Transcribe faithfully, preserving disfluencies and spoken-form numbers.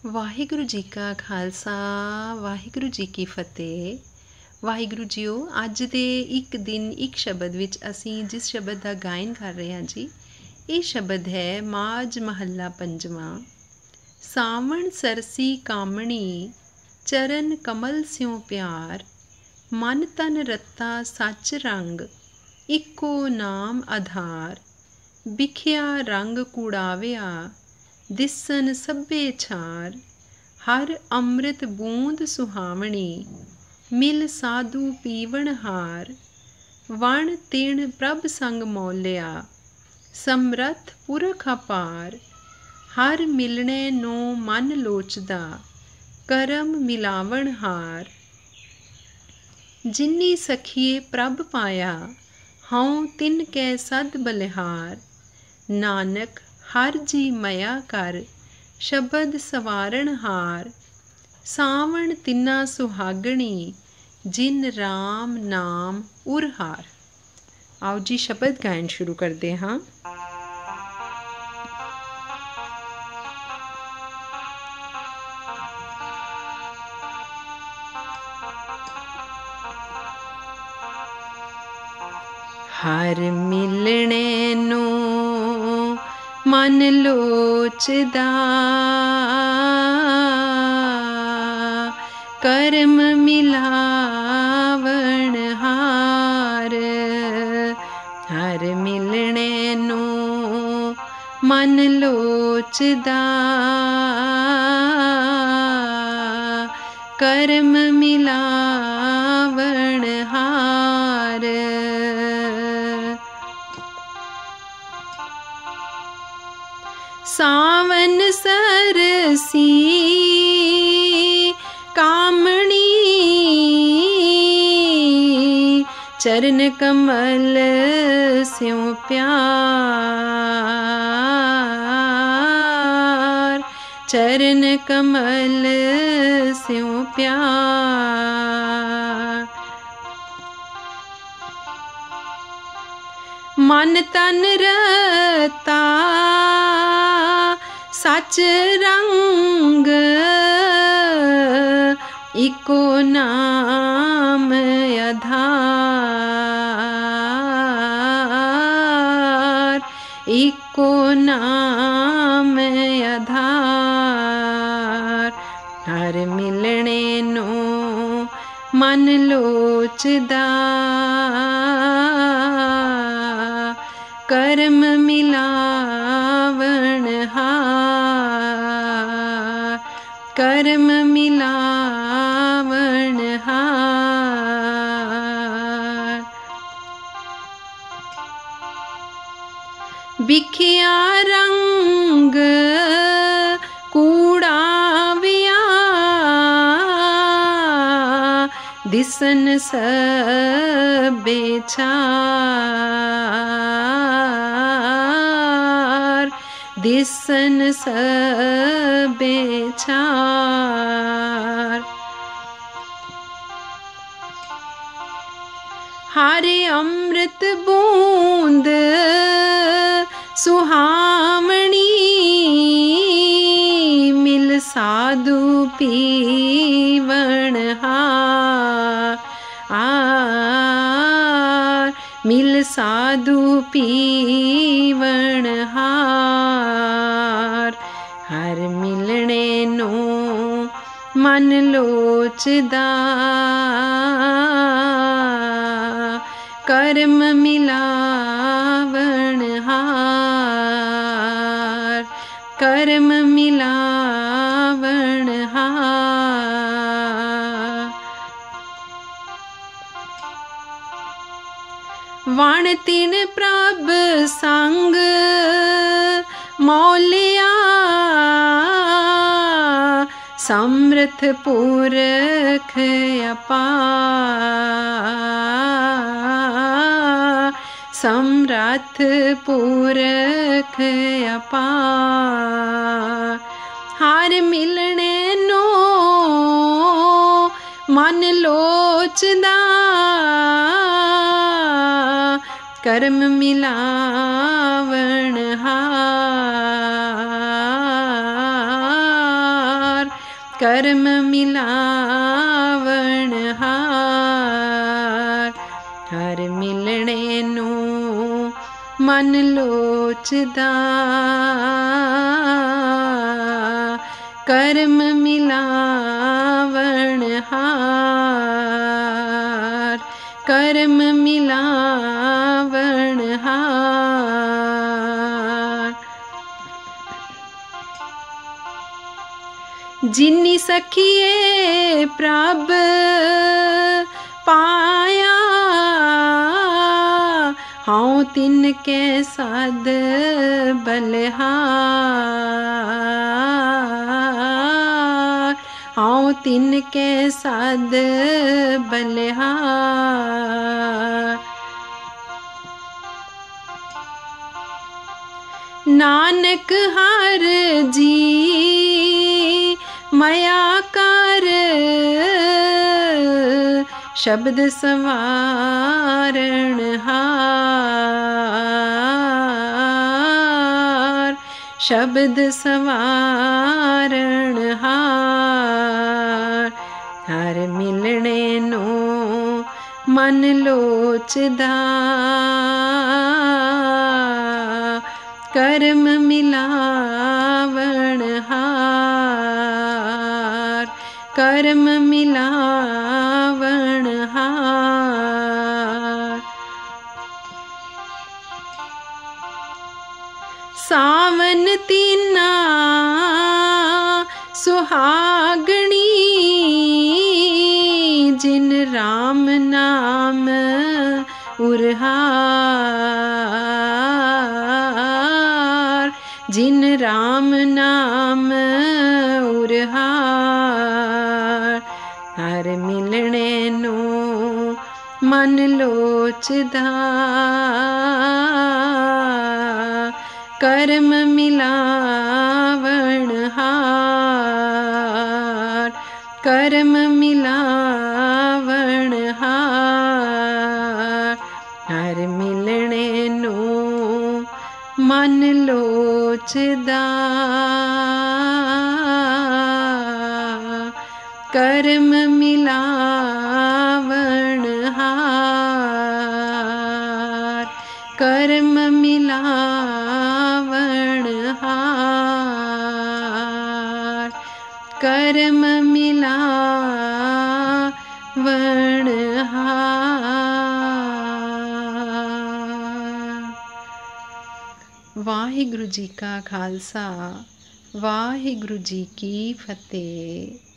ਵਾਹਿਗੁਰੂ ਜੀ ਕਾ ਖਾਲਸਾ ਵਾਹਿਗੁਰੂ ਜੀ ਕੀ ਫਤਿਹ। ਵਾਹਿਗੁਰੂ ਜੀਓ, ਅੱਜ ਦੇ ਇੱਕ ਦਿਨ ਇੱਕ ਸ਼ਬਦ ਵਿੱਚ ਅਸੀਂ ਜਿਸ ਸ਼ਬਦ ਦਾ ਗਾਇਨ ਕਰ ਰਹੇ ਹਾਂ ਜੀ, ਇਹ ਸ਼ਬਦ ਹੈ ਮਾਝ ਮਹੱਲਾ ਪੰਜਵਾਂ। ਸਾਵਣ ਸਰਸੀ ਕਾਮਣੀ ਚਰਨ ਕਮਲ ਸਿਉ ਪਿਆਰ, ਮਨ ਤਨ ਰੱਤਾ ਸੱਚ ਰੰਗ ਇੱਕੋ ਨਾਮ ਆਧਾਰ। ਵਿਖਿਆ ਰੰਗ ਕੁੜਾਵਿਆ ਦਿਸਨ ਸਭੇ ਛਾਰ, ਹਰ ਅੰਮ੍ਰਿਤ ਬੂੰਦ ਸੁਹਾਵਣੀ ਮਿਲ ਸਾਧੂ ਪੀਵਣ ਹਾਰ। ਵਣ ਤਿਣ ਪ੍ਰਭ ਸੰਗ ਮੌਲਿਆ ਸਮਰੱਥ ਪੁਰਖ ਅਪਾਰ, ਹਰ ਮਿਲਣੇ ਨੂੰ ਮਨ ਲੋਚਦਾ ਕਰਮ ਮਿਲਾਵਣ ਹਾਰ। ਜਿਨੀ ਸਖੀਏ ਪ੍ਰਭ ਪਾਇਆ ਹਉ ਤਿਨ ਕੈ ਸਦ ਬਲਿਹਾਰ, ਨਾਨਕ ਹਰ ਜੀ ਮਇਆ ਕਰ ਸ਼ਬਦ ਸਵਾਰਣ ਹਾਰ। ਸਾਵਣ ਤਿੰਨਾ ਸੁਹਾਗਣੀ ਜਿਨ ਰਾਮ ਨਾਮ ਉਰਹਾਰ। ਆਓ ਜੀ ਸ਼ਬਦ ਗਾਇਨ ਸ਼ੁਰੂ ਕਰਦੇ ਹਾਂ। ਹਰ ਮਿਲਣੇ ਨੂੰ ਮਨ ਲੋਚਦਾ ਕਰਮ ਮਿਲਾਵਣ ਹਾਰ। ਹਰ ਮਿਲਣੇ ਨੂੰ ਮਨ ਲੋਚਦਾ ਕਰਮ ਮਿਲਾਵਣ ਹਾਰ। ਸਾਵਨ ਸਰਸੀ ਕਾਮਣੀ ਚਰਨ ਕਮਲ ਸਿਉ ਪਿਆਰ, ਚਰਨ ਕਮਲ ਸਿਉ ਪਿਆਰ। ਮਨ ਤਨ ਰਤਾ ਸੱਚ ਰੰਗ ਇੱਕੋ ਨਾਮ ਆਧਾਰ, ਇੱਕੋ ਨਾਮ ਆਧਾਰ। ਹਰ ਮਿਲਣੇ ਨੂੰ ਮਨ ਲੋਚਦਾ ਕਰਮ ਮਿਲਾਵਣ ਹਾਰ, ਕਰਮ ਮਿਲਾਵਣ ਹਾਰ। ਵਿਖਿਆ ਰੰਗ ਕੂੜਾਵਿਆ ਦਿਸਨ ਸਭੇ ਛਾਰ, ਦਿਸਨ ਸਭੇ ਛਾਰ। ਹਰ ਅੰਮ੍ਰਿਤ ਬੂੰਦ ਸੁਹਾਵਣੀ ਮਿਲ ਸਾਧੂ ਪੀਵਣ ਹਾਰ, ਮਿਲ ਸਾਧੂ ਪੀਵਣ ਹਾਰ। ਹਰ ਮਿਲਣੇ ਨੂੰ ਮਨ ਲੋਚਦਾ ਕਰਮ ਮਿਲਾਵਣ ਹਾਰ, ਕਰਮ ਮਿਲਾਵਣ ਹਾਰ। ਵਣ ਤਿਨ ਪ੍ਰਭ ਸੰਗ ਮੌਲਿਆ ਸਮਰਥ ਪੁਰਖ ਅਪਾਰ, ਸਮਰਥ ਪੁਰਖ ਅਪਾਰ। ਹਰ ਮਿਲਣੇ ਨੂੰ ਮਨ ਲੋਚਦਾ ਕਰਮ ਮਿਲਾਵਣ ਹਾਰ। करम मिलावण हार। हर मिलने नू मन लोचदा, करम मिलावण हार। करम मिलावण हार। जिन्नी सखिए प्रभ पाया, हाँ तिनके साध बलिहार। हाँ तिनके साध बलिहार। नानक हर जी मया कर, शब्द संवारण हार। शब्द संवारण हार। हर मिलने नो मन लोचदा, करम मिलावण हार। करम मिलावण हार। सावन तीना सुहागणी, जिन राम नाम उरहार। जिन राम नाम उरहार। हर मिलने नो मन लोचदा, करम मिलावण हार। करम मिलावण हार। हर मिलने नो मन लोचदा, करम मिलावण हार। करम मिलावण हार। करम मिलावण हार। वाहिगुरु जी का खालसा, वाहिगुरु जी की फतेह।